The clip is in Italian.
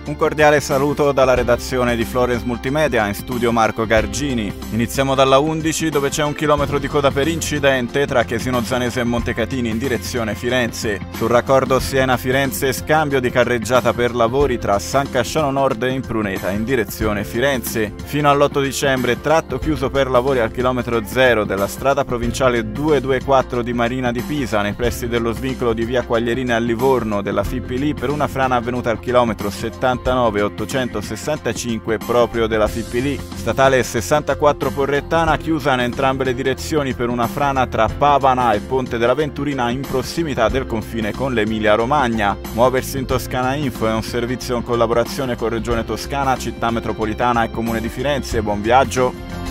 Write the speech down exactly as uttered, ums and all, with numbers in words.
Un cordiale saluto dalla redazione di Florence Multimedia, in studio Marco Gargini. Iniziamo dalla undici, dove c'è un chilometro di coda per incidente tra Chiesino Zanese e Montecatini in direzione Firenze. Sul raccordo Siena-Firenze, scambio di carreggiata per lavori tra San Casciano Nord e Impruneta in direzione Firenze. Fino all'otto dicembre, tratto chiuso per lavori al chilometro zero della strada provinciale duecentoventiquattro di Marina di Pisa, nei pressi dello svincolo di via Quaglierina a Livorno della F I P L, per una frana avvenuta al chilometro settantanove ottocentosessantacinque proprio della F I P L. Statale sessantaquattro Porrettana, chiusa in entrambe le direzioni per una frana tra Pavana e Ponte della Venturina in prossimità del confine con l'Emilia Romagna. Muoversi in Toscana Info è un servizio in collaborazione con Regione Toscana, Città Metropolitana e Comune di Firenze. Buon viaggio!